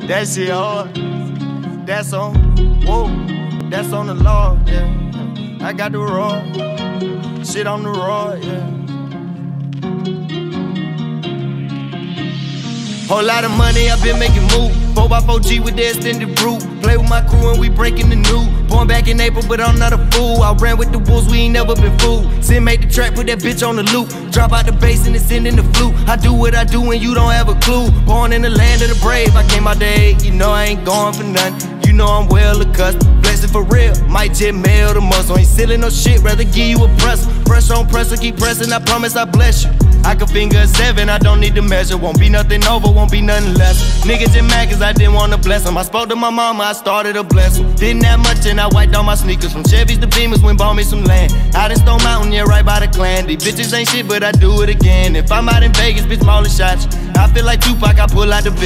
That shit hard. That's on, whoa, that's on the law, yeah. I got the raw, shit on the raw, yeah. Whole lot of money, I been making move. 4x4G with the extended route. Play with my crew and we breaking the new. Born back in April, but I'm not a fool. I ran with the wolves, we ain't never been fooled. Sin make the track, put that bitch on the loop. Drop out the bass and it's in the flute. I do what I do and you don't have a clue. Born in the land of the brave, I came out to 8. You know I ain't going for nothing. You know I'm well accustomed. Blessed for real, might jet mail the muscle. Ain't selling no shit, rather give you a press. Pressure on pressure, keep pressing, I promise I bless you. I can finger a 7, I don't need to measure. Won't be nothing over, won't be nothing less. Niggas just mad cause I didn't wanna bless them. I spoke to my mama, I started to bless them. Didn't have much and I wiped all my sneakers. From Chevys to Beamers, went bought me some land. Out in Stone Mountain, yeah, right by the clan. These bitches ain't shit, but I do it again. If I'm out in Vegas, bitch, mauling shots. I feel like Tupac, I pull out the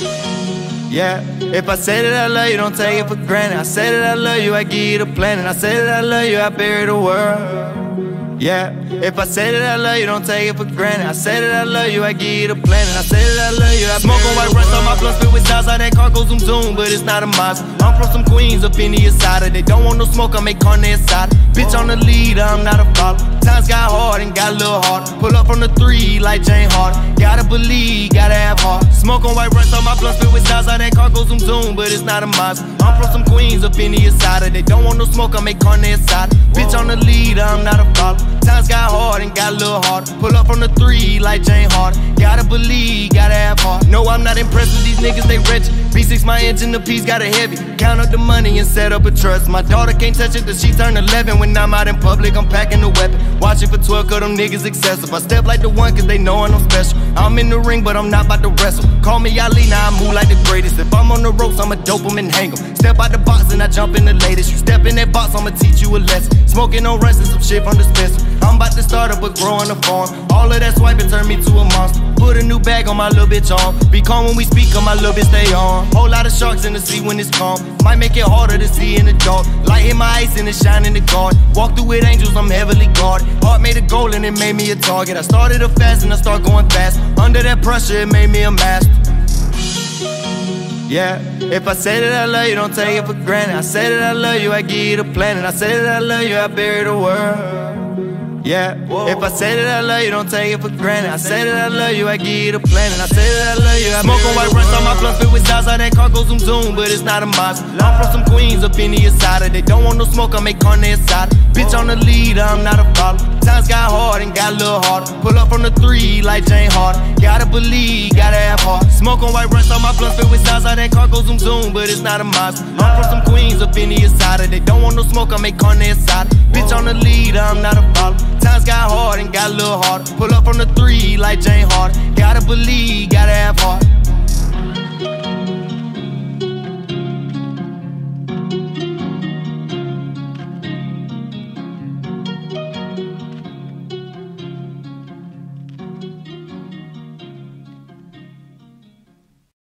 Benz. Yeah, if I say that I love you, don't take it for granted. I say that I love you, I give you the planet. I say that I love you, I bury the world. Yeah, if I say that I love you, don't take it for granted. I say that I love you, I give you the planet. I say that I love you, I smoke on white rust on my blunt filled with stars. How that car goes zoom zoom, but it's not a mosque. I'm from some Queens up in the Asada. They don't want no smoke, I make carne asada. Bitch on the lead, I'm not a follower. Times got hard and got a little hard. Pull up from the 3 like Jane Harden. Gotta believe, gotta have heart. Smoke on white rust on my blunt filled with stars. How that car goes zoom zoom, but it's not a mosque. I'm from some Queens up in the Asada. They don't want no smoke, I make carne asada. Bitch on the lead, I'm not a follower. Times got hard and got a little hard. Pull up from the 3 like Jane Harden. Gotta believe, gotta have heart. No, I'm not impressed with these niggas, they wretched. V6 my engine, the piece got it heavy. Count up the money and set up a trust. My daughter can't touch it till she turn 11. When I'm out in public, I'm packing the weapon. Watch it for 12, cause them niggas excessive. I step like the one, cause they knowin' I'm special. I'm in the ring, but I'm not about to wrestle. Call me Ali, now I move like the greatest. If I'm on the ropes, I'ma dope them and hang them. Step out the box and I jump in the latest. You step in that box, I'ma teach you a lesson. Smoking on runs and some shit from the dispenser. I'm about to start up a growing a farm. All of that swiping turned me to a monster. Put a new bag on my little bitch on. Be calm when we speak, cause my little bitch stay on. Whole lot of sharks in the sea when it's calm. Might make it harder to see in the dark. Light hit my ice and it shine in the guard. Walk through with angels, I'm heavily guarded. Heart made a goal and it made me a target. I started a fast and I start going fast. Under that pressure, it made me a master. Yeah, if I say that I love you, don't take it for granted. I say that I love you, I give you the planet. I say that I love you, I bury the world. Yeah, if I say that I love you, don't take it for granted. I say that I love you, I give you the planet. I say that I love you, I smoke on white rust on my blunt filled with stars. How that car goes zoom zoom, but it's not a mosque. I'm from some Queens up in the Asada. They don't want no smoke, I make carne asada. Bitch on the lead, I'm not a follower. Times got hard and got a little harder. Pull up from the 3 like Jane Harden. Gotta believe, gotta have heart. Smoke on white rust on my blunt filled with stars. How that car goes zoom zoom, but it's not a mosque. I'm from some Queens up in the Asada. They don't want no smoke, I make carne asada. Bitch on the lead, I'm not a follower. Times got hard and got a little harder. Pull up from the 3 like Jane Harden. Gotta believe, gotta have heart.